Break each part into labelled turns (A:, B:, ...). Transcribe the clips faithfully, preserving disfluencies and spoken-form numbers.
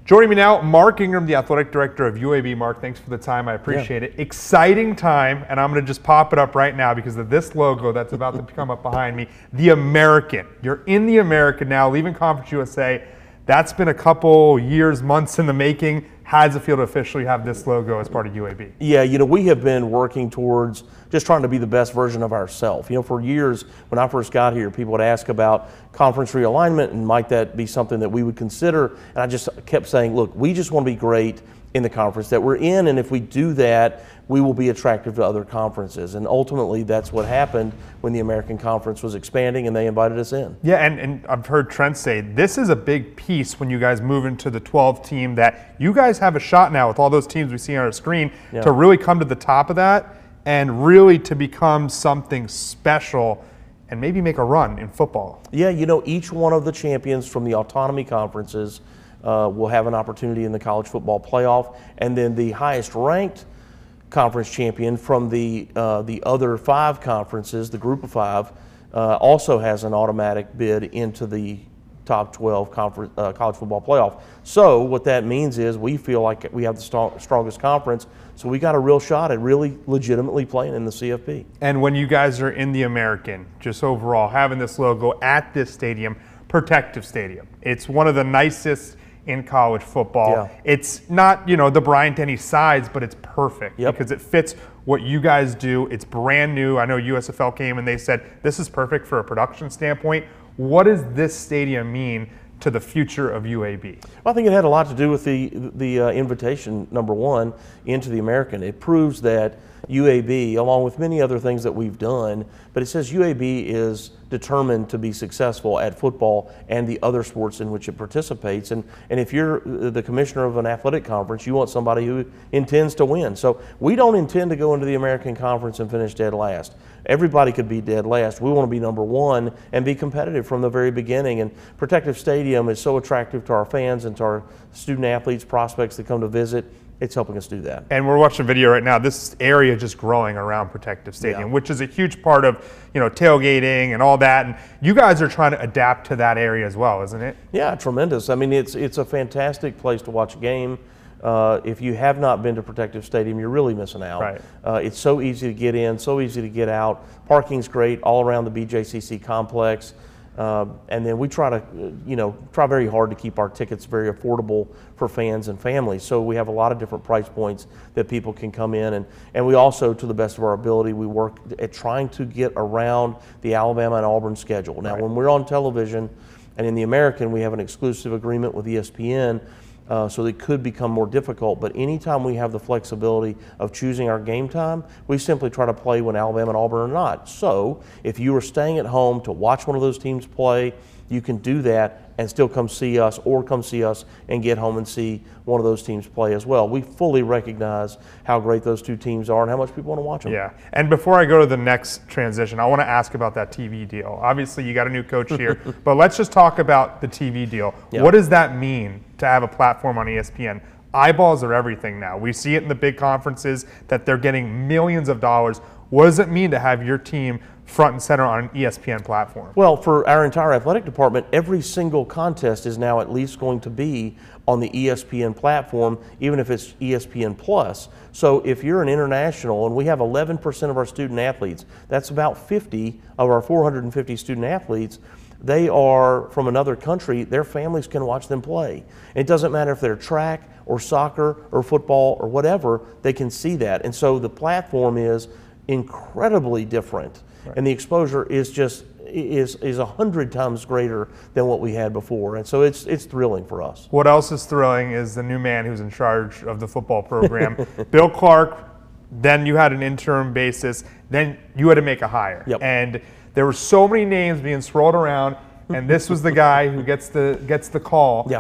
A: Joining me now, Mark Ingram, the athletic director of U A B. Mark, thanks for the time. I appreciate yeah. it. Exciting time, and I'm going to just pop it up right now because of this logo that's about to come up behind me. The American. You're in the American now, leaving Conference U S A. That's been a couple years, months in the making. How does it feel to officially have this logo as part of U A B?
B: Yeah, you know, we have been working towards just trying to be the best version of ourselves. You know, for years, when I first got here, people would ask about conference realignment and might that be something that we would consider. And I just kept saying, look, we just want to be great in the conference that we're in, and if we do that, we will be attractive to other conferences. And ultimately, that's what happened when the American Conference was expanding and they invited us in.
A: Yeah, and, and I've heard Trent say this is a big piece when you guys move into the twelve team, that you guys have a shot now with all those teams we see on our screen yeah. to really come to the top of that and really to become something special and maybe make a run in football.
B: Yeah, you know, each one of the champions from the autonomy conferences uh, will have an opportunity in the college football playoff, and then the highest ranked conference champion from the uh, the other five conferences, the group of five, uh, also has an automatic bid into the top twelve conference, uh, college football playoff. So what that means is we feel like we have the strong, strongest conference, so we got a real shot at really legitimately playing in the C F P.
A: And when you guys are in the American, just overall, having this logo at this stadium, Protective Stadium, it's one of the nicest in college football. Yeah. It's not, you know, the Bryant-Denny size, but it's perfect yep. because it fits what you guys do. It's brand new. I know U S F L came and they said, this is perfect for a production standpoint. What does this stadium mean to the future of U A B?
B: Well, I think it had a lot to do with the, the uh, invitation, number one, into the American. It proves that U A B, along with many other things that we've done, but it says U A B is determined to be successful at football and the other sports in which it participates. And, and if you're the commissioner of an athletic conference, you want somebody who intends to win. So we don't intend to go into the American Conference and finish dead last. Everybody could be dead last. We want to be number one and be competitive from the very beginning. And Protective Stadium is so attractive to our fans and to our student athletes, prospects that come to visit. It's helping us do that.
A: And we're watching a video right now. This area just growing around Protective Stadium, yeah. which is a huge part of, you know, tailgating and all that. And you guys are trying to adapt to that area as well, isn't it?
B: Yeah, tremendous. I mean, it's it's a fantastic place to watch a game. Uh, if you have not been to Protective Stadium, you're really missing out.
A: Right.
B: Uh, it's so easy to get in, so easy to get out. Parking's great all around the B J C C complex. Uh, and then we try to, you know, try very hard to keep our tickets very affordable for fans and families. So we have a lot of different price points that people can come in. And, and we also, to the best of our ability, we work at trying to get around the Alabama and Auburn schedule. Now, right. when we're on television and in the American, we have an exclusive agreement with E S P N. Uh, so it could become more difficult, but anytime we have the flexibility of choosing our game time, we simply try to play when Alabama and Auburn are not. So if you are staying at home to watch one of those teams play, you can do that and still come see us, or come see us and get home and see one of those teams play as well. We fully recognize how great those two teams are and how much people want to watch them.
A: Yeah, and before I go to the next transition, I want to ask about that T V deal. Obviously, you got a new coach here, but let's just talk about the T V deal. Yeah. What does that mean to have a platform on E S P N? Eyeballs are everything now. We see it in the big conferences that they're getting millions of dollars. What does it mean to have your team front and center on an E S P N platform?
B: Well, for our entire athletic department, every single contest is now at least going to be on the E S P N platform, even if it's E S P N Plus. So if you're an international, and we have eleven percent of our student athletes, that's about fifty of our four hundred fifty student athletes, they are from another country, their families can watch them play. It doesn't matter if they're track or soccer or football or whatever, they can see that. And so the platform is incredibly different. Right. And the exposure is just is is a hundred times greater than what we had before, and so it's it's thrilling for us.
A: What else is thrilling is the new man who's in charge of the football program, Bill Clark. Then you had an interim basis. Then you had to make a hire,
B: yep.
A: and there were so many names being swirled around, and this was the guy who gets the gets the call.
B: Yeah.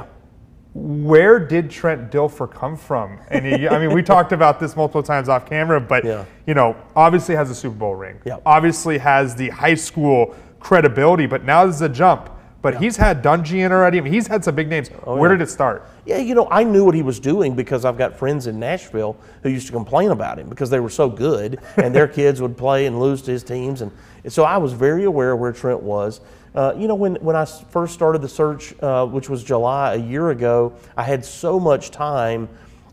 A: Where did Trent Dilfer come from? And he, I mean, we talked about this multiple times off camera, but
B: yeah.
A: you know, obviously has a Super Bowl ring.
B: Yeah.
A: Obviously has the high school credibility, but now this is a jump. But yeah. he's had Dungy in already. I mean, he's had some big names. Oh, Where yeah. did it start?
B: Yeah, you know, I knew what he was doing because I've got friends in Nashville who used to complain about him because they were so good and their kids would play and lose to his teams. And so I was very aware of where Trent was. Uh, you know, when, when I first started the search, uh, which was July a year ago, I had so much time.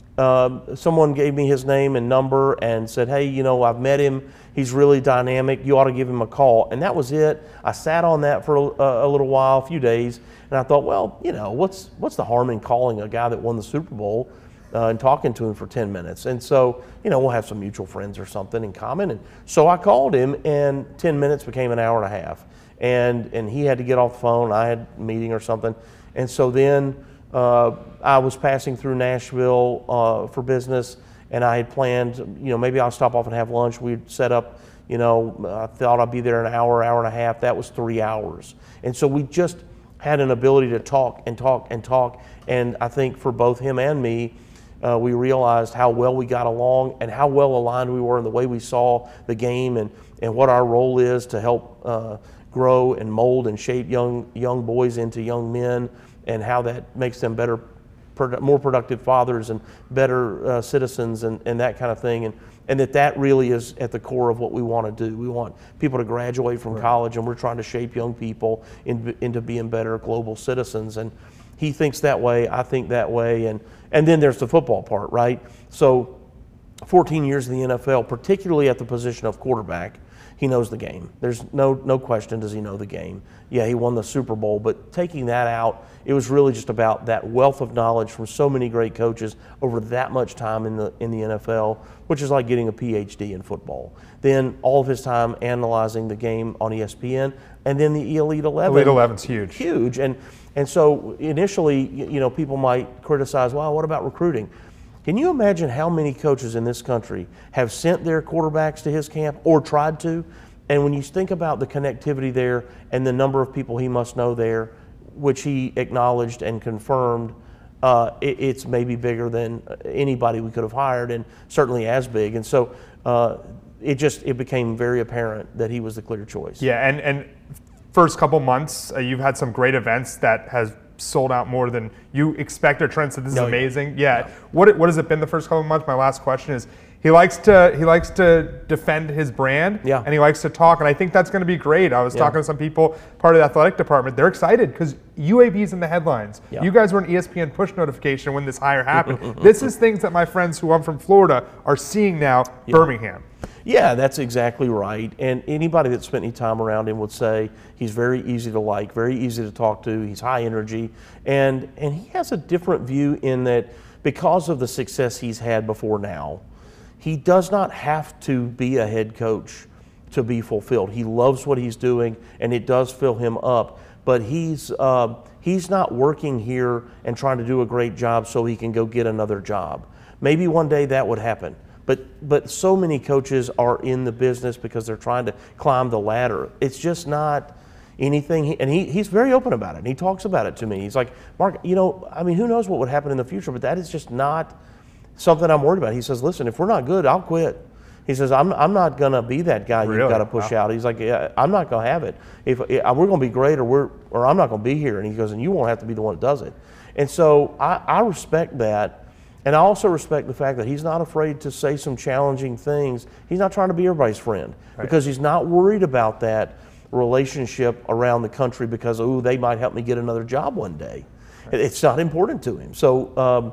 B: Uh, someone gave me his name and number and said, hey, you know, I've met him. He's really dynamic. You ought to give him a call. And that was it. I sat on that for a, a little while, a few days, and I thought, well, you know, what's, what's the harm in calling a guy that won the Super Bowl uh, and talking to him for ten minutes? And so, you know, we'll have some mutual friends or something in common. And so I called him, and ten minutes became an hour and a half. And, and he had to get off the phone. I had a meeting or something. And so then uh, I was passing through Nashville uh, for business, and I had planned, you know, maybe I'll stop off and have lunch. We'd set up, you know, I thought I'd be there an hour, hour and a half. That was three hours. And so we just had an ability to talk and talk and talk. And I think for both him and me, uh, we realized how well we got along and how well aligned we were in the way we saw the game, and, and what our role is to help uh, grow and mold and shape young young boys into young men, and how that makes them better, more productive fathers and better uh, citizens, and, and that kind of thing. And, and that that really is at the core of what we want to do. We want people to graduate from right. college, and we're trying to shape young people in, into being better global citizens. And he thinks that way, I think that way, and, and then there's the football part, right? So fourteen years in the N F L, particularly at the position of quarterback, he knows the game. There's no no question, does he know the game? Yeah, he won the Super Bowl, but taking that out, it was really just about that wealth of knowledge from so many great coaches over that much time in the in the N F L, which is like getting a P H D in football. Then all of his time analyzing the game on E S P N, and then the Elite eleven.
A: Elite eleven's huge.
B: Huge, and and so initially, you know, people might criticize, well, what about recruiting? Can you imagine how many coaches in this country have sent their quarterbacks to his camp or tried to? And when you think about the connectivity there and the number of people he must know there, which he acknowledged and confirmed, uh, it, it's maybe bigger than anybody we could have hired, and certainly as big. And so uh, it just it became very apparent that he was the clear choice.
A: Yeah, and, and first couple months, uh, you've had some great events that has sold out more than you expect, or Trent said this is no, amazing. Yeah. yeah. What what has it been the first couple of months? My last question is, he likes to he likes to defend his brand,
B: yeah.
A: and he likes to talk, and I think that's going to be great. I was yeah. talking to some people, part of the athletic department. They're excited because U A B's in the headlines. Yeah. You guys were an E S P N push notification when this hire happened. This is things that my friends who I'm from Florida are seeing now. Yeah. Birmingham.
B: Yeah, that's exactly right. And anybody that spent any time around him would say he's very easy to like, very easy to talk to. He's high energy, and and he has a different view in that because of the success he's had before now, he does not have to be a head coach to be fulfilled. He loves what he's doing, and it does fill him up. But he's uh, he's not working here and trying to do a great job so he can go get another job. Maybe one day that would happen. But but so many coaches are in the business because they're trying to climb the ladder. It's just not anything, he, and he, he's very open about it. And he talks about it to me. He's like, Mark, you know, I mean, who knows what would happen in the future, but that is just not something I'm worried about. He says, listen, if we're not good, I'll quit. He says, I'm, I'm not going to be that guy
A: really?
B: You've got to push wow. out. He's like, yeah, I'm not going to have it. If, if we're going to be great, or we're or I'm not going to be here. And he goes, and you won't have to be the one that does it. And so I, I respect that. And I also respect the fact that he's not afraid to say some challenging things. He's not trying to be everybody's friend, right, because he's not worried about that relationship around the country because, oh, they might help me get another job one day. Right. It's not important to him. So, um,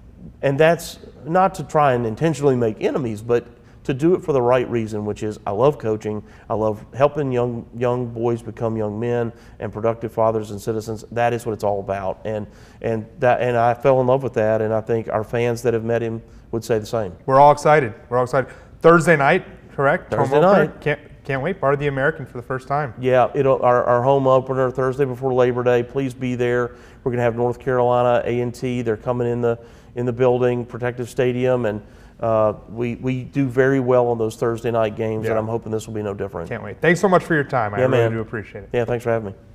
B: and that's not to try and intentionally make enemies, but to do it for the right reason, which is I love coaching. I love helping young young boys become young men and productive fathers and citizens. That is what it's all about. And and that and I fell in love with that, and I think our fans that have met him would say the same.
A: We're all excited. We're all excited. Thursday night, correct?
B: Thursday
A: home
B: night.
A: Opener. Can't can't wait. Part of the American for the first time.
B: Yeah, it'll our, our home opener Thursday before Labor Day. Please be there. We're gonna have North Carolina A and T. They're coming in the in the building, Protective Stadium, and Uh, we, we do very well on those Thursday night games, yeah. and I'm hoping this will be no different.
A: Can't wait. Thanks so much for your time. I
B: yeah,
A: really
B: man.
A: do appreciate it.
B: Yeah, thanks for having me.